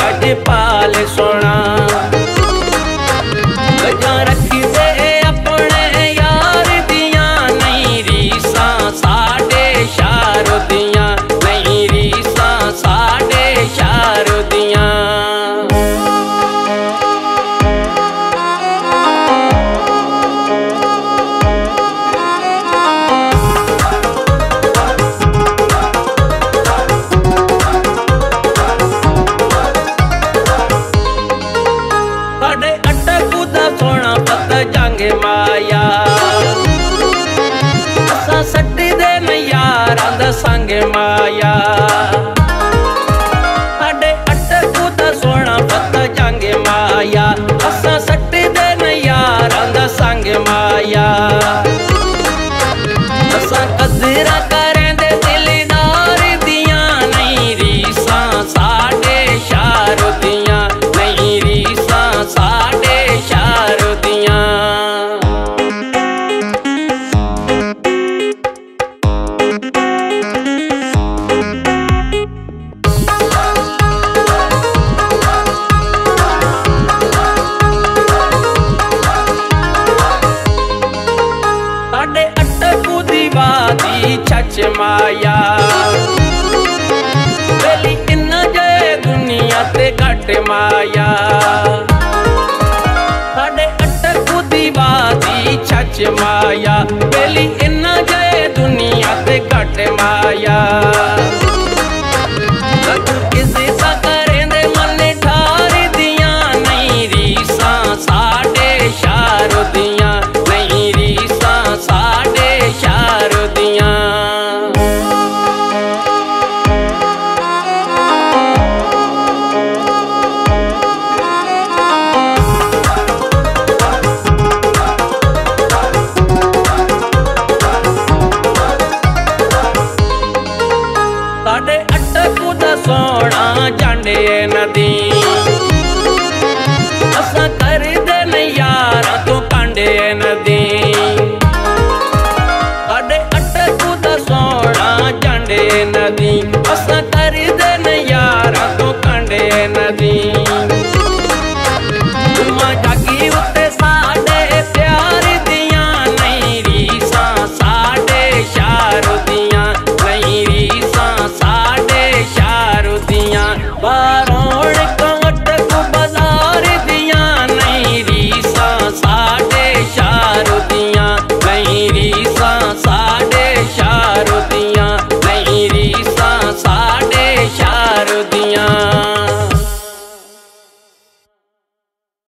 राज पाल सोना गजा रखी दे अपने यार दियां नहीं रीसा साडे शार दियां नहीं रीसा साडे शार दियां। साडे अटकू दा सोना पता जांगे माया असा सट्टी दे नयारां दा संग माया। साडे अटकू दा सोना पता जांगे माया असा सट्टी दे नयारां दा संग माया। असा कदरा करें दे दिलदार दियां नहीं रीसा साडे शार दियां नहीं रीसा साडे शार दियां। साडे अटकू दी वादी छच माया बेली इन्ना जय दुनिया ते घट माया। साडे अटकू दी वादी छच माया बेली इन्ना जय दुनिया ते घट माया।